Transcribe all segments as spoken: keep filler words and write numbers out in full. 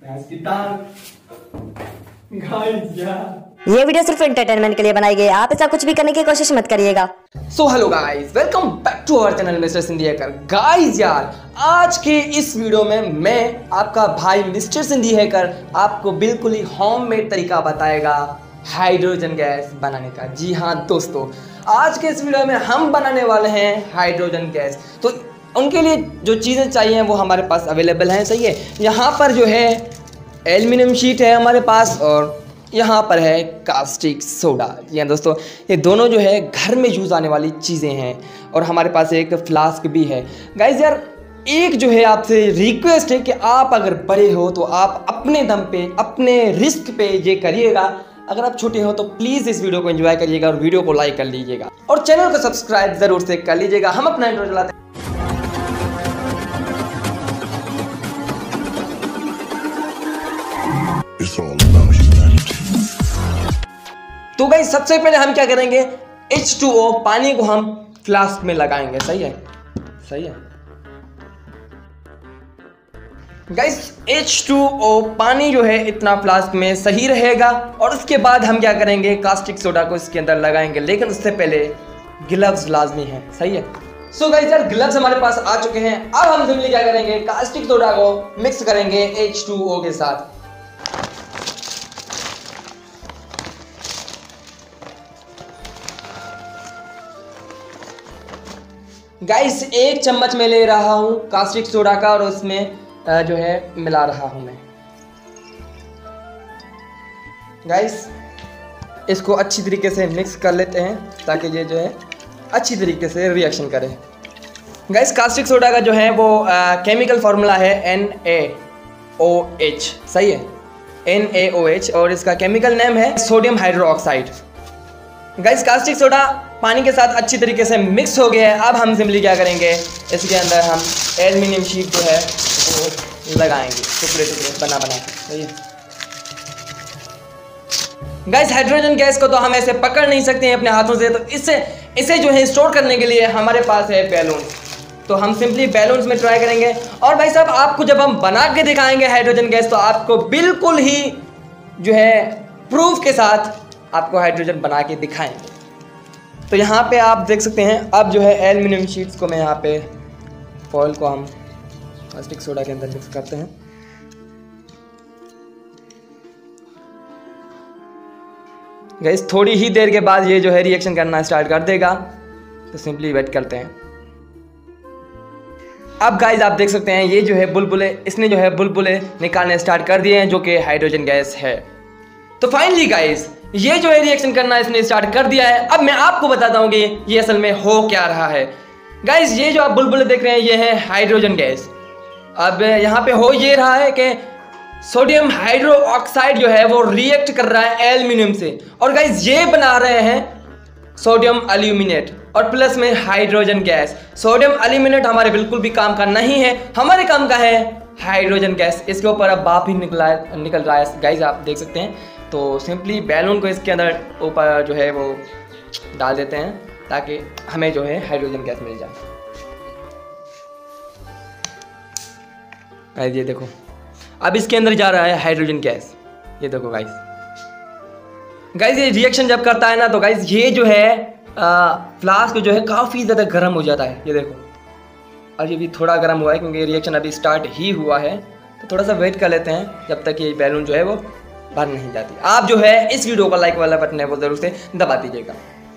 ये वीडियो सिर्फ एंटरटेनमेंट के लिए बनाई गई है, आप ऐसा कुछ भी करने की कोशिश मत करिएगा। So hello guys, welcome back to our channel mister Sindhi hacker. Guys यार, आज के इस वीडियो में मैं आपका भाई मिस्टर सिंधी हैकर आपको बिल्कुल ही होममेड तरीका बताएगा हाइड्रोजन गैस बनाने का। जी हाँ दोस्तों, आज के इस वीडियो में हम बनाने वाले हैं हाइड्रोजन गैस। तो उनके लिए जो चीज़ें चाहिए वो हमारे पास अवेलेबल हैं। सही है, यहाँ पर जो है एल्युमिनियम शीट है हमारे पास और यहाँ पर है कास्टिक सोडा। जी हाँ दोस्तों, ये दोनों जो है घर में यूज़ आने वाली चीज़ें हैं और हमारे पास एक फ्लास्क भी है। गाइस यार, एक जो है आपसे रिक्वेस्ट है कि आप अगर बड़े हो तो आप अपने दम पे अपने रिस्क पे ये करिएगा। अगर आप छोटे हो तो प्लीज़ इस वीडियो को एंजॉय करिएगा और वीडियो को लाइक कर लीजिएगा और चैनल को सब्सक्राइब ज़रूर से कर लीजिएगा। हम अपना इंट्रो चलाते हैं। तो गाइस, सबसे पहले हम क्या करेंगे, एच टू ओ पानी को हम फ्लास्क में लगाएंगे। सही है, सही है गाइस, एच टू ओ पानी जो है इतना फ्लास्क में सही रहेगा और उसके बाद हम क्या करेंगे, कास्टिक सोडा को इसके अंदर लगाएंगे, लेकिन उससे पहले ग्लव्स लाजमी है। सही है। सो गाइस यार, ग्लव्स हमारे पास आ चुके हैं। अब हम सिंपली क्या करेंगे, कास्टिक सोडा को मिक्स करेंगे एच टू ओ के साथ। गाइस, एक चम्मच में ले रहा हूं कास्टिक सोडा का और उसमें जो है मिला रहा हूं मैं। गाइस, इसको अच्छी तरीके से मिक्स कर लेते हैं ताकि ये जो है अच्छी तरीके से रिएक्शन करे। गाइस, कास्टिक सोडा का जो है वो आ, केमिकल फार्मूला है एन ए ओ एच। सही है, एन ए ओ एच और इसका केमिकल नेम है sodium hydroxide. Guys, caustic soda पानी के साथ अच्छी तरीके से मिक्स हो गया है। अब हम सिंपली क्या करेंगे, इसके अंदर हम एल्युमिनियम शीट जो है वो लगाएंगे टुकड़े टुकड़े बना बना के। सही है गाइस, हाइड्रोजन गैस को तो हम ऐसे पकड़ नहीं सकते हैं अपने हाथों से, तो इससे इसे जो है स्टोर करने के लिए हमारे पास है बैलून। तो हम सिंपली बैलून्स में ट्राई करेंगे और भाई साहब, आपको जब हम बना के दिखाएंगे हाइड्रोजन गैस तो आपको बिल्कुल ही जो है प्रूफ के साथ आपको हाइड्रोजन बना के दिखाएंगे। तो यहाँ पे आप देख सकते हैं, अब जो है एल्युमिनियम शीट्स को मैं यहाँ पे फॉइल को हम कास्टिक सोडा के अंदर मिक्स करते हैं। गाइस, थोड़ी ही देर के बाद ये जो है रिएक्शन करना स्टार्ट कर देगा, तो सिंपली वेट करते हैं। अब गाइस, आप देख सकते हैं ये जो है बुलबुले, इसने जो है बुलबुले निकालने स्टार्ट कर दिए हैं जो कि हाइड्रोजन गैस है। तो फाइनली गाइस, ये जो है रिएक्शन करना इसने स्टार्ट कर दिया है। अब मैं आपको बताता हूँ कि ये असल में हो क्या रहा है। गाइस, ये जो आप बुलबुले देख रहे हैं ये है हाइड्रोजन गैस। अब यहाँ पे हो ये रहा है कि सोडियम हाइड्रो ऑक्साइड जो है वो रिएक्ट कर रहा है एल्युमिनियम से और गाइस ये बना रहे हैं सोडियम एल्यूमिनेट और प्लस में हाइड्रोजन गैस। सोडियम एल्यूमिनेट हमारे बिल्कुल भी काम का नहीं है, हमारे काम का है हाइड्रोजन गैस। इसके ऊपर अब भाप ही निकला निकल रहा है गाइस, आप देख सकते हैं। तो सिंपली बैलून को इसके अंदर ऊपर जो है वो डाल देते हैं ताकि हमें जो है हाइड्रोजन गैस मिल जाए। गाइस ये देखो, अब इसके अंदर जा रहा है हाइड्रोजन गैस। ये देखो गाइस, गाइस ये रिएक्शन जब करता है ना तो गाइस ये जो है फ्लास्क जो है काफ़ी ज़्यादा गर्म हो जाता है। ये देखो, और ये भी थोड़ा गर्म हुआ है क्योंकि रिएक्शन अभी स्टार्ट ही हुआ है। तो थोड़ा सा वेट कर लेते हैं जब तक ये बैलून जो है वो भर नहीं जाती। आप जो है इस वीडियो का लाइक वाला बटन है वो जरूर से दबा दीजिएगा।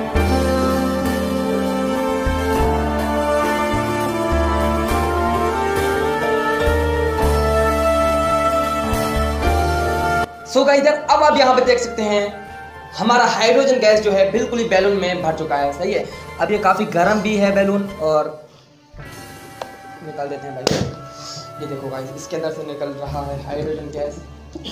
सो गाइस, अब आप यहाँ पे देख सकते हैं हमारा हाइड्रोजन गैस जो है बिल्कुल ही बैलून में भर चुका है। सही है, अब ये काफी गर्म भी है बैलून और निकाल देते हैं भाई। ये देखो गाइस, इसके अंदर से निकल रहा है हाइड्रोजन गैस।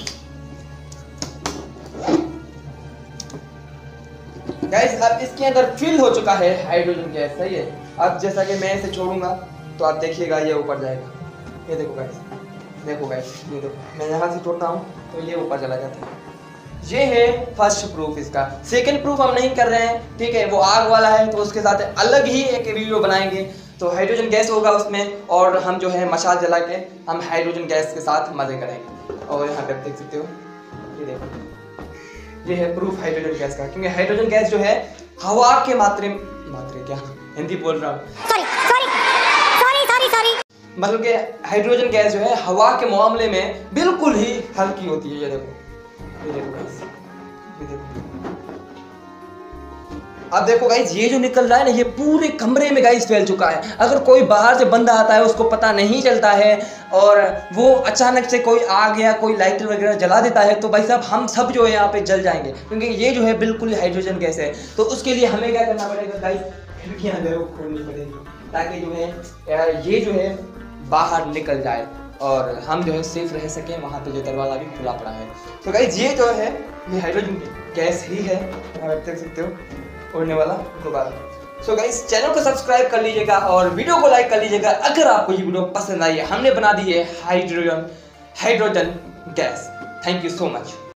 गाइस, अब इसके अंदर फिल हो चुका है हाइड्रोजन गैस। सही है, अब जैसा कि मैं इसे छोड़ूंगा तो आप देखिएगा ये ऊपर जाएगा। ये देखो गाइस, देखो गाइस, ये देखो, मैं यहाँ से छोड़ता हूँ तो ये ऊपर चला जाता है। ये है फर्स्ट प्रूफ इसका। सेकंड प्रूफ हम नहीं कर रहे हैं, ठीक है, वो आग वाला है तो उसके साथ अलग ही एक वीडियो बनाएंगे। तो हाइड्रोजन गैस होगा उसमें, और हम जो है मशाल जला के हम हाइड्रोजन गैस के साथ मजे करेंगे। और यहाँ पे आप देख सकते हो, ये देखो, ये है प्रूफ हाइड्रोजन गैस का, क्योंकि हाइड्रोजन गैस जो है हवा के मात्रे मात्रे क्या हिंदी बोल रहा हूँ, sorry sorry sorry sorry sorry मतलब कि हाइड्रोजन गैस जो है हवा के मामले में बिल्कुल ही हल्की होती है। ये देखो, ये देखो गाइस, ये देखो, अब देखो गाइस, ये जो निकल रहा है ना, ये पूरे कमरे में गाइस फैल चुका है। अगर कोई बाहर से बंदा आता है उसको पता नहीं चलता है और वो अचानक से कोई आ गया, कोई लाइटर वगैरह जला देता है, तो भाई साहब हम सब जो है यहाँ पे जल जाएंगे, क्योंकि ये जो है बिल्कुल हाइड्रोजन गैस है। तो उसके लिए हमें क्या करना पड़ेगा गाइस, खिड़कियाँ जो है वो खोलनी पड़ेगी, ताकि जो है ये जो है बाहर निकल जाए और हम जो है सेफ रह सकें। वहाँ पे जो दरवाज़ा भी खुला पड़ा है। तो गाइस ये जो है ये हाइड्रोजन गैस ही है, आप देख सकते हो, उड़ने वाला गुब्बारा। सो गाइस चैनल को सब्सक्राइब कर लीजिएगा और वीडियो को लाइक कर लीजिएगा अगर आपको ये वीडियो पसंद आई है। हमने बना दी है hydrogen hydrogen gas. Thank you so much.